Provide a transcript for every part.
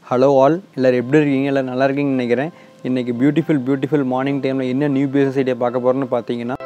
Hello all, எல்லோரும் எப்படி இருக்கீங்க? எல்லோரும் நல்லா இருக்கீங்கன்னு நினைக்கிறேன். இன்றைக்கி பியூட்டிஃபுல் மார்னிங் டைமில் என்ன நியூ பிஸ்னஸ் ஐடியா பார்க்க போகிறோன்னு பார்த்தீங்கன்னா,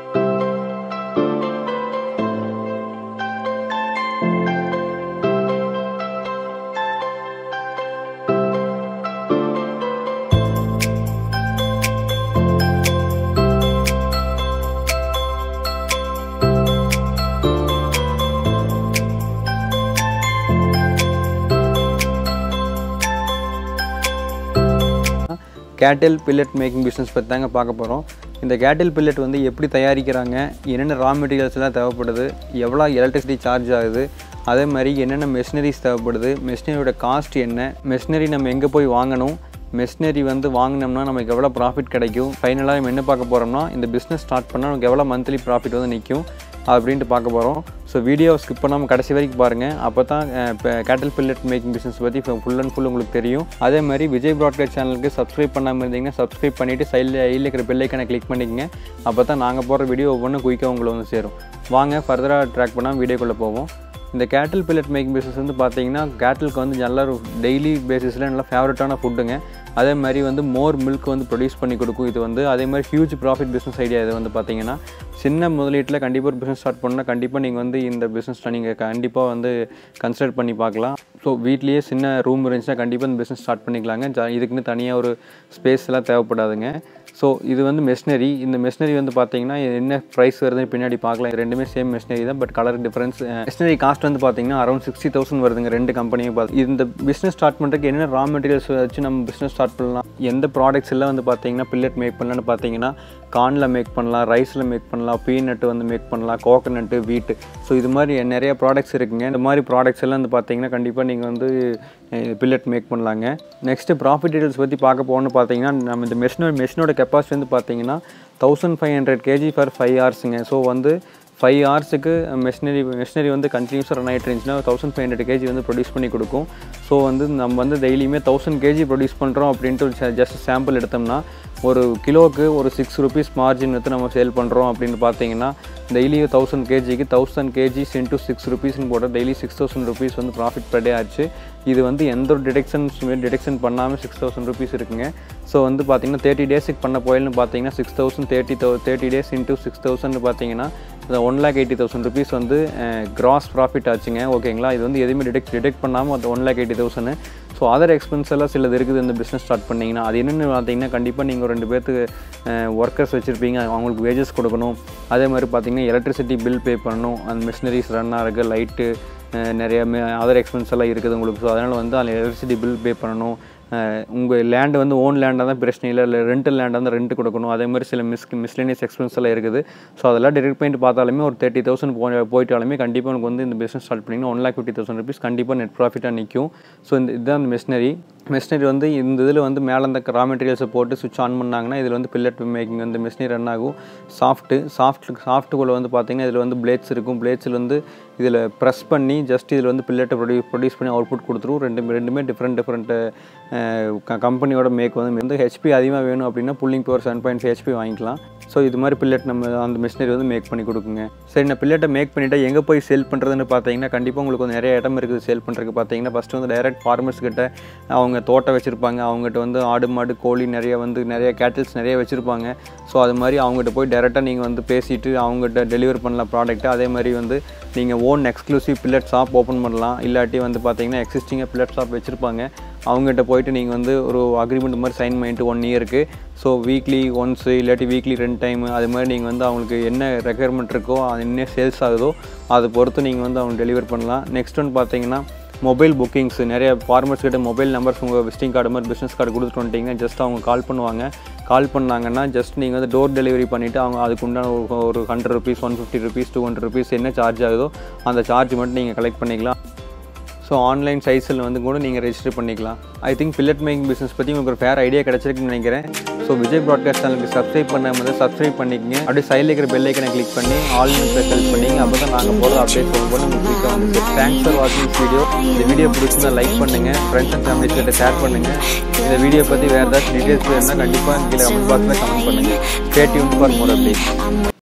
கேட்டில் பில்லட் மேக்கிங் பிஸ்னஸ் பற்றி தாங்க பார்க்க போகிறோம். இந்த கேட்டில் பில்லட் வந்து எப்படி தயாரிக்கிறாங்க, என்னென்ன ரா மெட்டீரியல்ஸ்லாம் தேவைப்படுது, எவ்வளோ எலக்ட்ரிசிட்டி சார்ஜ் ஆகுது, அதே மாதிரி என்னென்ன மெஷினரிஸ் தேவைப்படுது, மெஷினரியோட காஸ்ட் என்ன, மெஷினரி நம்ம எங்கே போய் வாங்கணும், மெஷினரி வந்து வாங்கினோம்னா நமக்கு எவ்வளோ ப்ராஃபிட் கிடைக்கும், ஃபைனலாக நம்ம என்ன பார்க்க போகிறோம்னா இந்த பிஸ்னஸ் ஸ்டார்ட் பண்ணால் நமக்கு எவ்வளோ மந்த்லி ப்ராஃபிட் வந்து நிற்கும் அப்படின்ட்டு பார்க்க போகிறோம். ஸோ வீடியோவை ஸ்கிப் பண்ணாமல் கடைசி வரைக்கும் பாருங்கள். அப்போ தான் இப்போ கேட்டில் பில்லட் மேக்கிங் பிஸ்னஸ் பற்றி ஃபுல் அண்ட் ஃபுல் உங்களுக்கு தெரியும். அதே மாதிரி விஜய் ப்ராட்காஸ்ட் சேனலுக்கு சப்ஸ்கிரைப் பண்ணாமல் இருந்தீங்கன்னா சப்ஸ்கிரைப் பண்ணிவிட்டு சைடில் இருக்கிற பெல் ஐக்கானை கிளிக் பண்ணிக்கங்க. அப்போ தான் நாங்கள் போகிற வீடியோ ஒவ்வொன்றும் குயிக்காக உங்களை வந்து சேரும். வாங்க ஃபர்தராக ட்ராக் பண்ணாமல் வீடியோக்குள்ளே போவோம். இந்த கேட்டில் பில்லட் மேக்கிங் பிஸ்னஸ் வந்து பார்த்தீங்கன்னா கேட்டிலுக்கு வந்து நல்ல டெய்லி பேசிஸில் நல்லா ஃபேவரட்டான ஃபுட்டுங்க. அதே மாதிரி வந்து மோர் மில்க் வந்து ப்ரொடியூஸ் பண்ணி கொடுக்கும் இது வந்து. அதே மாதிரி ஹியூஜ் ப்ராஃபிட் பிஸ்னஸ் ஐடியா இது வந்து பார்த்தீங்கன்னா, சின்ன முதலீட்டில் கண்டிப்பாக ஒரு பிஸ்னஸ் ஸ்டார்ட் பண்ணால் கண்டிப்பாக நீங்கள் வந்து இந்த பிஸ்னஸில் நீங்கள் கண்டிப்பாக வந்து கன்சிடர் பண்ணி பார்க்கலாம். ஸோ வீட்லேயே சின்ன ரூம் இருந்துச்சுன்னா கண்டிப்பாக இந்த பிஸ்னஸ் ஸ்டார்ட் பண்ணிக்கலாங்க. இதுக்குன்னு தனியாக ஒரு ஸ்பேஸ்லாம் தேவைப்படாதுங்க. ஸோ இது வந்து மெஷினரி. இந்த மெஷினரி வந்து பார்த்தீங்கன்னா என்ன ப்ரைஸ் வருதுன்னு பின்னாடி பார்க்கலாம். ரெண்டுமே சேம் மெஷினரி தான், but colour difference. Machinery cost வந்து பார்த்தீங்கன்னா அரௌண்ட் 60,000 வருதுங்க ரெண்டு கம்பெனியும் பார்த்து. இந்த பிஸ்னஸ் ஸ்டார்ட் பண்ணுறதுக்கு என்னென்ன ரா மெட்டீரியல்ஸ் வச்சு நம்ம பிஸ்னஸ் ஸ்டார்ட் பண்ணலாம், எந்த ப்ராடக்ட்ஸ் எல்லாம் வந்து பார்த்தீங்கன்னா பில்லட் மேக் பண்ணலான்னு பார்த்தீங்கன்னா கார்னில் மேக் பண்ணலாம், ரைஸில் மேக் பண்ணலாம், பீனட்டு வந்து மேக் பண்ணலாம், கோகனட்டு, வீட்டு. ஸோ இது மாதிரி நிறைய ப்ராடக்ட்ஸ் இருக்குங்க. இந்த மாதிரி ப்ராடக்ட்ஸ் எல்லாம் வந்து பார்த்தீங்கன்னா கண்டிப்பாக நீங்கள் வந்து பில்லட் மேக் பண்ணலாங்க. நெக்ஸ்ட்டு ப்ராஃபிட் டீடைல்ஸ் பற்றி பார்க்க போகணுன்னு பார்த்தீங்கன்னா, நம்ம இந்த மெஷினோட கெப்பாசிட்டி வந்து பார்த்தீங்கன்னா 1500 kg ஃபார் 5 ஹவர்ஸுங்க. ஸோ வந்து 5 ஹவர்ஸுக்கு மெஷினரி வந்து கண்டினியூஸாக ரன் ஆகிட்டு இருந்துச்சுன்னா 1500 kg வந்து ப்ரொடியூஸ் பண்ணி கொடுக்கும். ஸோ வந்து நம்ம வந்து டெய்லியுமே 1000 kg ப்ரொடியூஸ் பண்ணுறோம் அப்படின்ட்டு ஜஸ்ட் சாம்பிள் எடுத்தோம்னா ஒரு கிலோவுக்கு ஒரு 6 rupees மார்ஜின் எடுத்து நம்ம சேல் பண்ணுறோம் அப்படின்னு பார்த்தீங்கன்னா டெய்லி 1000 kgக்கு 1000 kg இன்ட்டு 6 rupeesன்னு போட்டால் டெய்லி 6000 rupees வந்து ப்ராஃபிட் பர் டே ஆச்சு. இது வந்து எந்த ஒரு டிடெக்ஷன் பண்ணாமல் 6000 rupees இருக்குங்க. ஸோ வந்து பார்த்தீங்கன்னா 30 டேஸுக்கு பண்ண போயில்னு பார்த்தீங்கன்னா 6000 30 days இன்ட்டு 6000 பார்த்தீங்கன்னா 1,80,000 rupees வந்து கிராஸ் ப்ராஃபிட் ஆச்சுங்க. ஓகேங்களா, இது வந்து எதுவுமே டிடெக்ட் பண்ணாமல் அந்த 1,80,000. ஸோ அதர் எக்ஸ்பென்ஸ் எல்லாம் சிலது இருக்குது இந்த பிஸ்னஸ் ஸ்டார்ட் பண்ணிங்கன்னா. அது என்னென்னு பார்த்தீங்கன்னா கண்டிப்பாக நீங்கள் 2 பேர்த்துக்கு ஒர்க்கர்ஸ் வச்சுருப்பீங்க, அவங்களுக்கு வேஜஸ் கொடுக்கணும். அதே மாதிரி பார்த்தீங்கன்னா எலக்ட்ரிசிட்டி பில் பே பண்ணணும், அந்த மிஷினரிஸ் ரன் ஆகிருக்கு, லைட்டு நிறைய அதர் எக்ஸ்பென்ஸ் எல்லாம் இருக்குது உங்களுக்கு. ஸோ அதனால் வந்து அந்த எலக்ட்ரிசிட்டி பில் பே பண்ணணும். உங்கள் லேண்டு வந்து ஓன் லேண்டாக தான் பிரச்சனை இல்லை ரெண்டல் லேண்டாக தான் ரெண்ட் கொடுக்கணும். அதே மாதிரி சில மிஸ்லேனியஸ் எக்ஸ்பென்ஸ் எல்லாம் இருக்குது. ஸோ அதெல்லாம் டிரெக்ட் பண்ணிட்டு பார்த்தாலுமே ஒரு 30,000 போயிட்டாலுமே கண்டிப்பாக எனக்கு வந்து இந்த பிஸ்னஸ் ஸ்டார்ட் பண்ணிங்கன்னா 1,50,000 rupees கண்டிப்பாக நெட் ப்ராஃபிட்டாக நிற்கும். ஸோ இதுதான் அந்த மெஷினரி வந்து இந்த இதில் வந்து மேலே அந்த ரா மெட்டீரியல்ஸை போட்டு சுவிட்ச் ஆன் பண்ணாங்கன்னா இதில் வந்து பில்லட் மேக்கிங் வந்து மெஷினரி ரன் ஆகும். சாஃப்ட்டுக்குள்ளே வந்து பார்த்திங்கன்னா இதில் வந்து பிளேட்ஸ் இருக்கும். பிளேட்ஸில் வந்து இதில் ப்ரெஸ் பண்ணி ஜஸ்ட் இதில் வந்து பில்லட்டை ப்ரொடியூஸ் பண்ணி அவுட்புட் கொடுத்துரும். ரெண்டுமே டிஃப்ரெண்ட் கம்பெனியோட மேக் வந்து ஹெச்பி அதிகமாக வேணும் அப்படின்னா புல்லிங் பவர் 7.5 HP வாங்கிக்கலாம். ஸோ இது மாதிரி பில்லட் நம்ம அந்த மிஷினரி வந்து மேக் பண்ணி கொடுக்குங்க. சரி, நான் பில்லட்டை மேக் பண்ணிவிட்டு எங்கே போய் சேல் பண்ணுறதுன்னு பார்த்தீங்கன்னா கண்டிப்பாக உங்களுக்கு வந்து நிறைய இடம் இருக்குது சேல் பண்ணுறதுக்கு. பார்த்தீங்கன்னா ஃபஸ்ட்டு வந்து டைரக்ட் ஃபார்மர்ஸ் கிட்ட அவங்க தோட்டம் வச்சுருப்பாங்க, அவங்ககிட்ட வந்து ஆடு மாடு கோழி நிறைய கேட்டில்ஸ் நிறைய வச்சுருப்பாங்க. ஸோ அது மாதிரி அவங்ககிட்ட போய் டைரெக்டாக நீங்கள் வந்து பேசிவிட்டு அவங்ககிட்ட டெலிவர் பண்ணலாம் ப்ராடக்ட்டு. அதே மாதிரி வந்து நீங்கள் own exclusive pellet shop open பண்ணலாம். இல்லாட்டி வந்து பார்த்தீங்கன்னா எக்ஸிஸ்டிங்காக பில்லட் ஷாப் வச்சுருப்பாங்க, அவங்ககிட்ட போய்ட்டு நீங்கள் வந்து ஒரு அக்ரிமெண்ட் மாதிரி சைன் பண்ணிட்டு 1 இயருக்கு. ஸோ வீக்லி ஒன்ஸு இல்லாட்டி வீக்லி 2 டைம் அது மாதிரி நீங்கள் வந்து அவங்களுக்கு என்ன ரெக்குயர்மெண்ட் இருக்கோ அது என்ன சேல்ஸ் ஆகுதோ அதை பொறுத்து நீங்கள் வந்து அவங்க டெலிவர் பண்ணலாம். நெக்ஸ்ட் ஒன்று பார்த்தீங்கன்னா மொபைல் புக்கிங்ஸ். நிறைய ஃபார்மர்ஸ் கிட்ட மொபைல் நம்பர்ஸ் உங்கள் விசிட்டிங் கார்டு மாதிரி பிஸ்னஸ் கார்டு கொடுத்துட்டு வந்துட்டிங்கன்னா ஜஸ்ட் அவங்க கால் பண்ணாங்கன்னா ஜஸ்ட் நீங்கள் வந்து டோர் டெலிவரி பண்ணிவிட்டு அவங்க அதுக்கு உண்டான ஒரு 100 rupees 150 rupees 200 rupees என்ன சார்ஜ் ஆகுதோ அந்த சார்ஜ் மட்டும் நீங்கள் கலெக்ட் பண்ணிக்கலாம். ஸோ ஆன்லைன் சைட்ஸில் வந்து கூட நீங்கள் ரெஜிஸ்டர் பண்ணிக்கலாம். I think pellet making business பற்றி உங்களுக்கு ஒரு ஃபேர் ஐடியா கிடச்சிருக்குன்னு நினைக்கிறேன். ஸோ விஜய் ப்ராட்காஸ்ட் சேனலுக்கு சப்ஸ்கிரைப் பண்ணாமல் சப்ஸ்கிரைப் பண்ணிக்கங்க. அப்படியே சைடில் இருக்கிற பெல் ஐக்கனை கிளிக் பண்ணி ஆல் நியூஸை செலக்ட் பண்ணிங்க. அப்போ தான் நாங்கள் போகிற அப்டேட் போகும்போது உங்களுக்கு குயிக்காக வந்து. தேங்க்ஸ் ஃபார் வாட்சிங் திஸ் வீடியோ. இந்த வீடியோ பிடிச்சிருந்தா லைக் பண்ணுங்கள், ஃப்ரெண்ட்ஸ் அண்ட் ஃபேமிலிஸ் கிட்ட ஷேர் பண்ணுங்கள். இந்த வீடியோ பற்றி வேறு ஏதாச்சும் டீட்டெயில்ஸ் வேணும்னா கண்டிப்பாக கீழே கமெண்ட் பாக்ஸில் கமெண்ட் பண்ணுங்கள். Stay tuned for more updates.